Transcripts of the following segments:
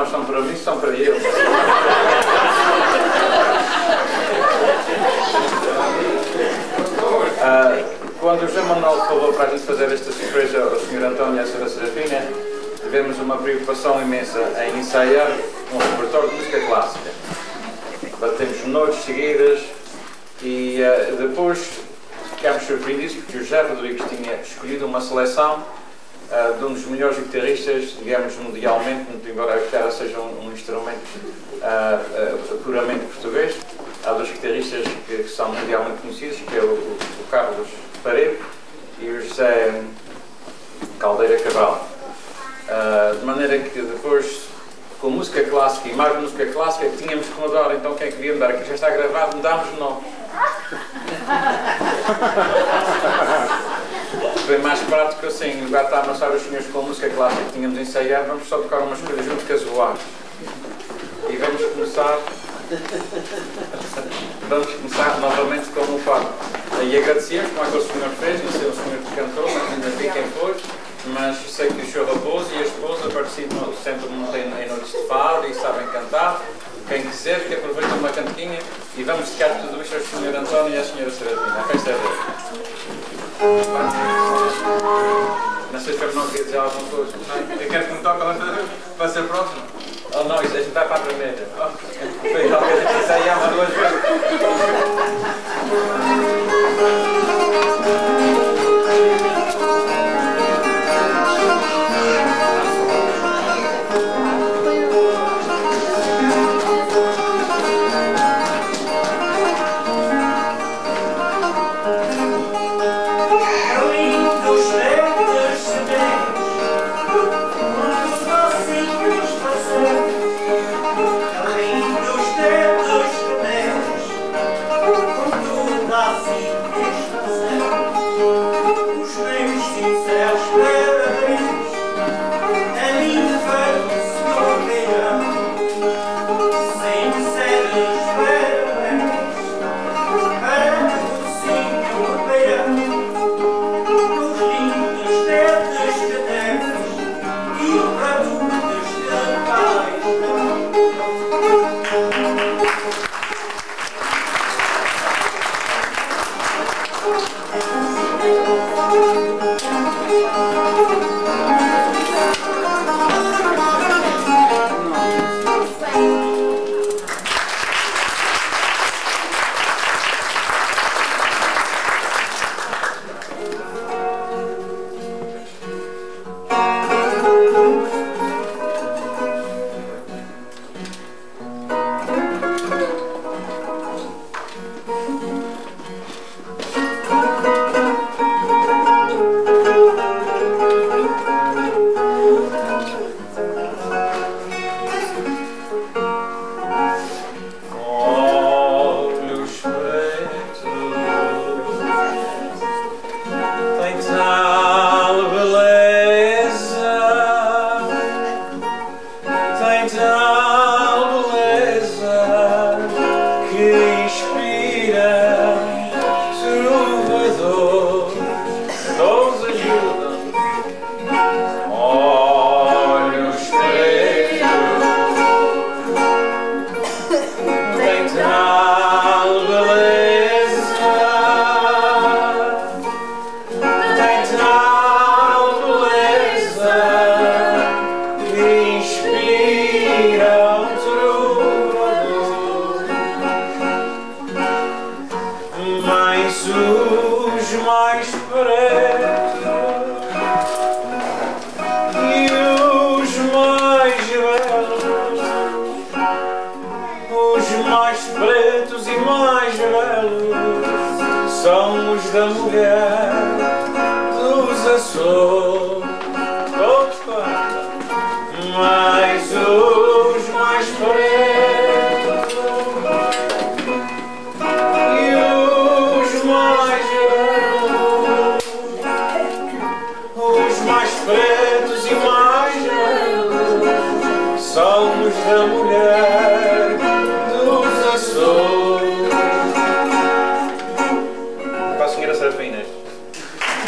não são para mim, são para ele. Quando o João Manuel falou para a gente fazer esta surpresa ao Sr. António e à Sra. Serafina, tivemos uma preocupação imensa em ensaiar um repertório de música clássica. Batemos noites seguidas e depois ficámos surpreendidos porque o José Rodrigues tinha escolhido uma seleção de um dos melhores guitarristas, digamos, mundialmente, embora a guitarra seja um instrumento puramente português. Há dois guitarristas que são mundialmente conhecidos, que é o Carlos Paredes e o José Caldeira Cabral. De maneira que depois, com música clássica e mais música clássica, tínhamos que mudar. Então quem queria mudar, aqui já está gravado, mudámos o nome. Foi mais prático assim, em lugar de estar a amassar os senhores com a música clássica que tínhamos ensaiado, vamos só tocar umas coisas junto com as voar. E vamos começar novamente com o fado. E agradecemos, como aquele senhor fez, não sei o senhor que cantou, ainda vi quem foi, mas sei que o senhor Raposo e a esposa participam sempre em noites de fado e sabem cantar. Quem quiser, que aproveite uma cantiquinha e vamos dedicar tudo isto ao Sr. António e à Sra. Serafina. A festa é dele. Não sei se eu não queria dizer alguma coisa. Eu quero que me toque para ser próximo. Oh não, isso a gente vai para a primeira. Foi tal que a gente ensaiava duas vezes. Para a Sra. Serafina.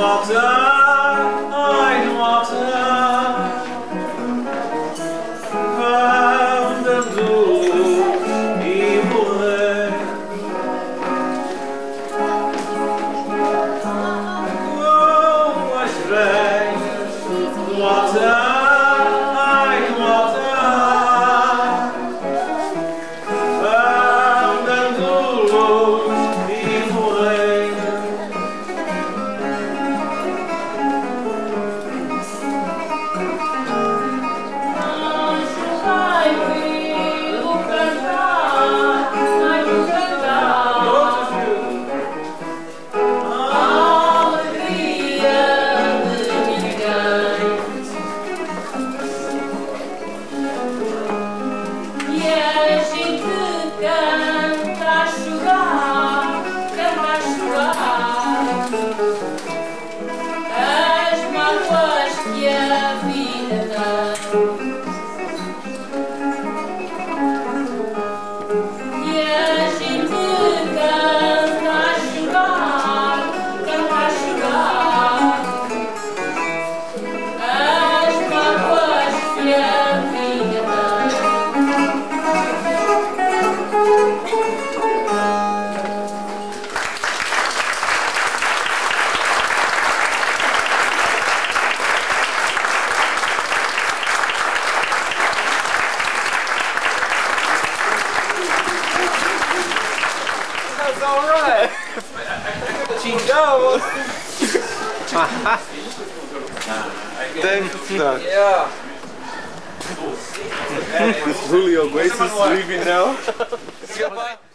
Alright! Chingamos! Then, Yeah. Julio Iglesias leaving now.